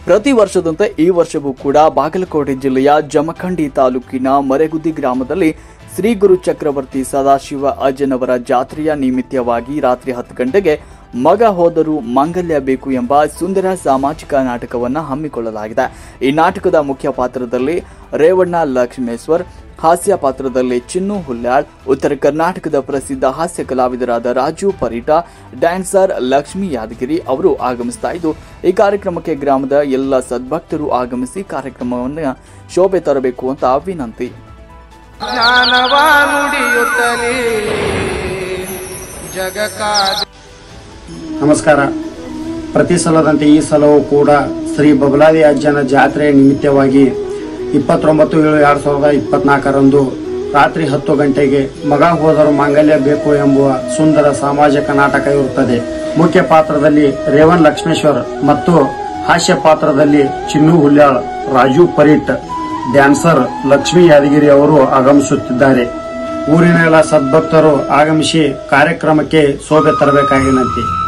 ಪ್ರತಿ ವರ್ಷದಂತೆ ಈ ವರ್ಷವೂ ಕೂಡ ಬಾಗಲಕೋಟೆ ಜಿಲ್ಲೆಯ ಜಮಖಂಡಿ ತಾಲೂಕಿನ ಮರೆಗುದ್ದಿ ಗ್ರಾಮದಲ್ಲಿ ಶ್ರೀ ಗುರು ಚಕ್ರವರ್ತಿ ಸದಾಶಿವ ಅಜ್ಜನವರ ಜಾತ್ರೆಯ ನಿಮಿತ್ತವಾಗಿ ರಾತ್ರಿ 10 ಗಂಟೆಗೆ ಮಗ ಹೋದರೂ ಮಾಂಗಲ್ಯ ಬೇಕು ಎಂಬ ಸುಂದರ ಸಾಮಾಜಿಕ ನಾಟಕವನ್ನು ಹಮ್ಮಿಕೊಳ್ಳಲಾಗಿದೆ. ಈ ನಾಟಕದ ಮುಖ್ಯ ಪಾತ್ರದಲ್ಲಿ ರೇವಣ್ಣ ಲಕ್ಷ್ಮೇಶ್ವರ್, ಹಾಸ್ಯ ಪಾತ್ರದಲ್ಲಿ ಚಿನ್ನು ಹುಲ್ಯಾಳ್, ಉತ್ತರ ಕರ್ನಾಟಕದ ಪ್ರಸಿದ್ಧ ಹಾಸ್ಯ ಕಲಾವಿದರಾದ ರಾಜು ಪರಿಟ, ಡ್ಯಾನ್ಸರ್ ಲಕ್ಷ್ಮೀ ಯಾದಗಿರಿ ಅವರು ಆಗಮಿಸ್ತಾ ಇದ್ದು, ಈ ಕಾರ್ಯಕ್ರಮಕ್ಕೆ ಗ್ರಾಮದ ಎಲ್ಲ ಸದ್ಭಕ್ತರು ಆಗಮಿಸಿ ಕಾರ್ಯಕ್ರಮವನ್ನು ಶೋಭೆ ತರಬೇಕು ಅಂತ ವಿನಂತಿ. ನಮಸ್ಕಾರ. ಪ್ರತಿ ಸಲದಂತೆ ಈ ಸಲವೂ ಕೂಡ ಶ್ರೀ ಬಬಲಾದಿ ಅಜ್ಜನ ಜಾತ್ರೆಯ ನಿಮಿತ್ತವಾಗಿ 29/7/2024 ರಾತ್ರಿ 10 ಗಂಟೆಗೆ ಮಗ ಹೋದರೂ ಮಾಂಗಲ್ಯ ಬೇಕು ಎಂಬುವ ಸುಂದರ ಸಾಮಾಜಿಕ ನಾಟಕ ಇರುತ್ತದೆ. ಮುಖ್ಯ ಪಾತ್ರದಲ್ಲಿ ರೇವಣ್ ಲಕ್ಷ್ಮೇಶ್ವರ್ ಮತ್ತು ಹಾಸ್ಯ ಪಾತ್ರದಲ್ಲಿ ಚಿನ್ನು ಹುಲ್ಯಾಳ್, ರಾಜು ಪರಿಟ್, ಡ್ಯಾನ್ಸರ್ ಲಕ್ಷ್ಮೀ ಯಾದಗಿರಿ ಅವರು ಆಗಮಿಸುತ್ತಿದ್ದಾರೆ. ಊರಿನ ಎಲ್ಲ ಸದ್ಭಕ್ತರು ಆಗಮಿಸಿ ಕಾರ್ಯಕ್ರಮಕ್ಕೆ ಶೋಭೆ ತರಬೇಕಾಗಿ ವಿನಂತಿ.